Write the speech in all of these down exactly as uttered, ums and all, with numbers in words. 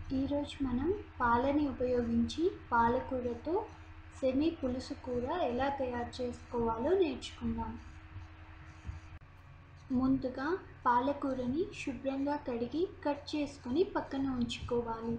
ఈరోజు మనం పాలని ఉపయోగించి పాలకూరతో సెమీ పులుసు కూర ఎలా తయారు చేసుకోవాలో నేర్చుకుందాం. ముందుగా పాలకూరని శుభ్రంగా కడిగి కట్ చేసుకొని పక్కన ఉంచుకోవాలి.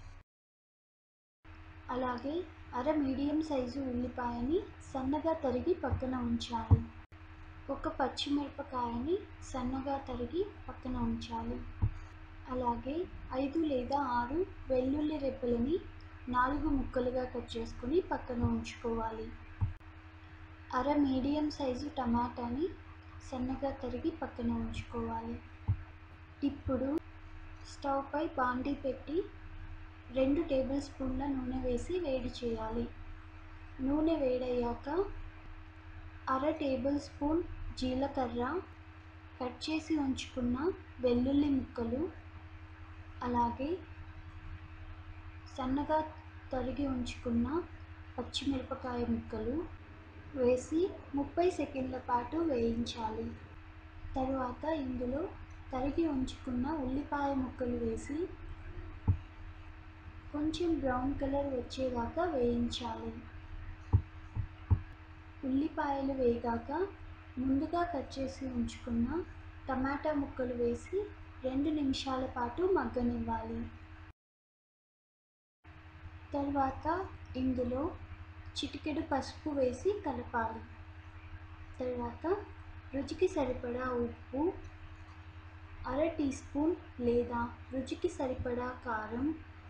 అలాగే అర మీడియం సైజు ఉల్లిపాయని సన్నగా తరిగి పక్కన ఉంచాలి. ఒక పచ్చిమిరపకాయని సన్నగా తరిగి పక్కన ఉంచాలి. అలాగే ఐదు లేదా ఆరు వెల్లుల్లి రెబ్బలని నాలుగు ముక్కలుగా కట్ చేసుకొని పక్కన ఉంచుకోవాలి. అర మీడియం సైజు టమాటాని సన్నగా తరిగి పక్కన ఉంచుకోవాలి. ఇప్పుడు స్టవ్ పై బాండీ పెట్టి రెండు టేబుల్ స్పూన్ల నూనె వేసి వేడి చేయాలి. నూనె వేడయ్యాక అర టేబుల్ స్పూన్ జీలకర్ర, కట్ చేసి ఉంచుకున్న వెల్లుల్లి ముక్కలు, అలాగే సన్నగా తరిగి ఉంచుకున్న పచ్చిమిరపకాయ ముక్కలు వేసి ముప్పై సెకండ్ల పాటు వేయించాలి. తరువాత ఇందులో తరిగి ఉంచుకున్న ఉల్లిపాయ ముక్కలు వేసి కొంచెం బ్రౌన్ కలర్ వచ్చేదాకా వేయించాలి. ఉల్లిపాయలు వేగాక ముందుగా కట్ చేసి ఉంచుకున్న టమాటా ముక్కలు వేసి రెండు నిమిషాల పాటు మగ్గనివ్వాలి. తర్వాత ఇందులో చిటికెడు పసుపు వేసి కలపాలి. తర్వాత రుచికి సరిపడా ఉప్పు, అర టీ స్పూన్ లేదా రుచికి సరిపడా కారం,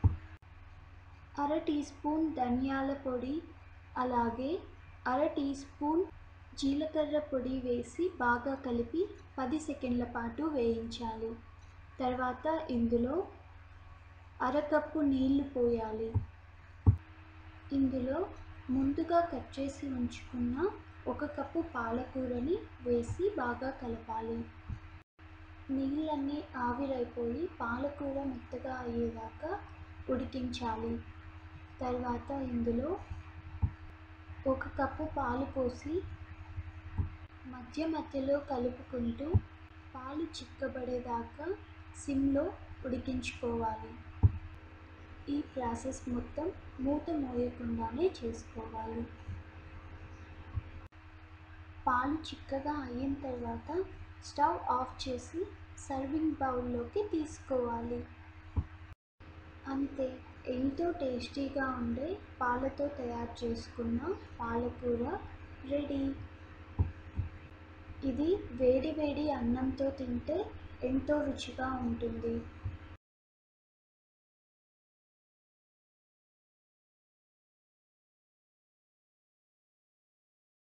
అర టీ స్పూన్ ధనియాల పొడి, అలాగే అర టీ స్పూన్ జీలకర్ర పొడి వేసి బాగా కలిపి పది సెకండ్ల పాటు వేయించాలి. తర్వాత ఇందులో అరకప్పు నీళ్లు పోయాలి. ఇందులో ముందుగా కట్ చేసి ఉంచుకున్న ఒక కప్పు పాలకూరని వేసి బాగా కలపాలి. నీళ్ళన్నీ ఆవిరైపోయి పాలకూర మెత్తగా అయ్యేదాకా ఉడికించాలి. తర్వాత ఇందులో ఒక కప్పు పాలు పోసి మధ్య మధ్యలో కలుపుకుంటూ పాలు చిక్కబడేదాకా సిమ్లో ఉడికించుకోవాలి. ఈ ప్రాసెస్ మొత్తం మూత మోయకుండానే చేసుకోవాలి. పాలు చిక్కగా అయిన తర్వాత స్టవ్ ఆఫ్ చేసి సర్వింగ్ బౌల్లోకి తీసుకోవాలి. అంతే, ఎంతో టేస్టీగా ఉండే పాలతో తయారు చేసుకున్న పాలకూర రెడీ. ఇది వేడి వేడి అన్నంతో తింటే ఎంతో రుచిగా ఉంటుంది.